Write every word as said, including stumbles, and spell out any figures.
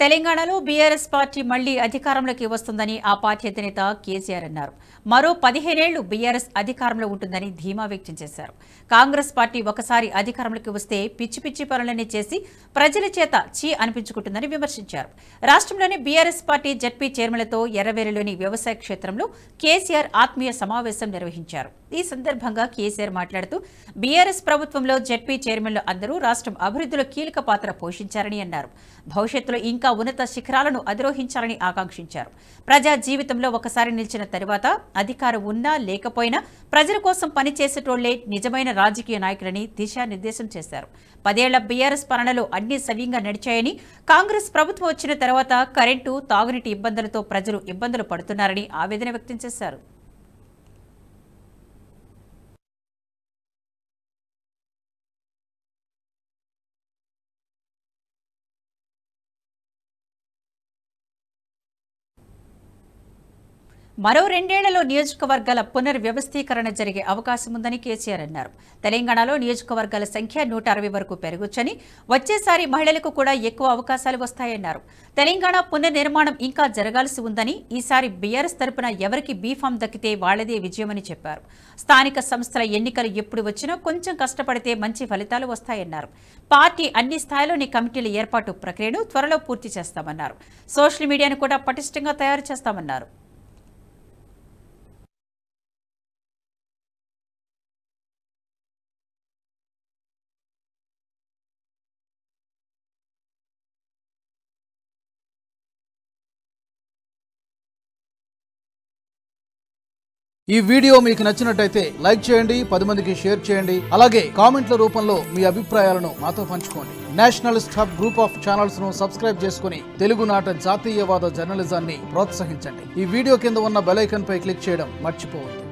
తెలంగాణలో BRS party మళ్లీ అధికారంలోకి వస్తుందని ఆ పార్టీ అధినేత కేసీఆర్ అన్నారు. మరో పదిహేనేళ్లు బీఆర్ఎస్ అధికారంలో ఉంటుందని ధీమా వ్యక్తం చేశారు. కాంగ్రెస్ పార్టీ ఒకసారి అధికారంలోకి వస్తే పిచ్చి పిచ్చి పనులన్నీ చేసి ప్రజల చేత చీ అనిపించుకుంటుందని విమర్శించారు. రాష్ట్రంలోని బీఆర్ఎస్ పార్టీ జడ్పీ చైర్మన్లతో ఎర్రవేరులోని వ్యవసాయ క్షేత్రంలో కేసీఆర్ ఆత్మీయ సమావేశం నిర్వహించారు. ఈ సందర్భంగా కేసీఆర్ మాట్లాడుతూ బీఆర్ఎస్ ప్రభుత్వంలో జడ్పీ చైర్మన్లు అందరూ రాష్ట్రం అభివృద్ధిలో కీలక పాత్ర పోషించారని అన్నారు. భవిష్యత్తులో ఇంకా ఉన్నత శిఖరాలను అధిరోహించాలని ఆకాంక్షించారు. ప్రజా జీవితంలో ఒకసారి నిలిచిన తరువాత అధికారం ఉన్నా లేకపోయినా ప్రజల కోసం పనిచేసేటోళ్లే నిజమైన రాజకీయ నాయకులని దిశానిర్దేశం చేశారు. పదేళ్ల బీఆర్ఎస్ పాలనలో అన్ని సవ్యంగా నడిచాయని, కాంగ్రెస్ ప్రభుత్వం వచ్చిన తర్వాత కరెంటు, తాగునీటి ఇబ్బందులతో ప్రజలు ఇబ్బందులు పడుతున్నారని ఆవేదన వ్యక్తం చేశారు. మరో రెండేళ్లలో నియోజకవర్గాల పునర్వ్యవస్థీకరణ జరిగే అవకాశం ఉందని కేసీఆర్ అన్నారు. తెలంగాణలో నియోజకవర్గాల సంఖ్య నూట అరవై వరకు పెరగొచ్చని, వచ్చేసారి మహిళలకు కూడా ఎక్కువ అవకాశాలు వస్తాయన్నారు. తెలంగాణ పునర్నిర్మాణం ఇంకా జరగాల్సి ఉందని, ఈసారి బీఆర్ఎస్ తరపున ఎవరికి బీఫామ్ దక్కితే వాళ్లదే విజయమని చెప్పారు. స్థానిక సంస్థల ఎన్నికలు ఎప్పుడు వచ్చినా కొంచెం కష్టపడితే మంచి ఫలితాలు వస్తాయన్నారు. పార్టీ అన్ని స్థాయిలోని కమిటీల ఏర్పాటు ప్రక్రియను త్వరలో పూర్తి చేస్తామన్నారు. సోషల్ మీడియాను కూడా పటిష్టంగా తయారు చేస్తామన్నారు. ఈ వీడియో మీకు నచ్చినట్టయితే లైక్ చేయండి, పది మందికి షేర్ చేయండి. అలాగే కామెంట్ల రూపంలో మీ అభిప్రాయాలను మాతో పంచుకోండి. Nationalist hub group of channels ను సబ్స్క్రైబ్ చేసుకుని తెలుగునాట జాతీయవాద జర్నలిజాన్ని ప్రోత్సహించండి. ఈ వీడియో కింద ఉన్న బెల్ ఐకాన్ పై క్లిక్ చేయడం మర్చిపోవద్దు.